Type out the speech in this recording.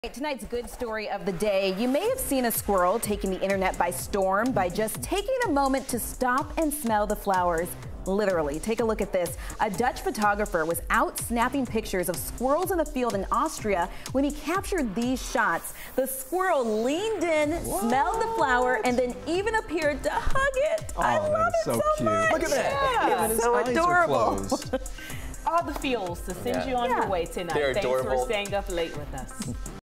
Tonight's good story of the day. You may have seen a squirrel taking the internet by storm by just taking a moment to stop and smell the flowers. Literally. Take a look at this. A Dutch photographer was out snapping pictures of squirrels in a field in Austria when he captured these shots. The squirrel leaned in, smelled the flower, and then even appeared to hug it. I love it so cute. much. Look at that. Yeah, so adorable. All the feels to send you on your way tonight. They're Thanks adorable. for staying up late with us.